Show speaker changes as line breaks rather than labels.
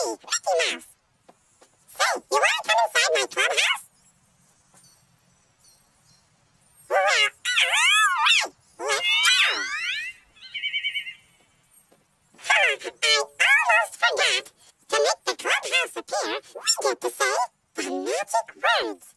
Mickey Mouse. Say, you want to come inside my clubhouse? Well, all right. Let's go. I almost forgot. To make the clubhouse appear, we get to say the magic words.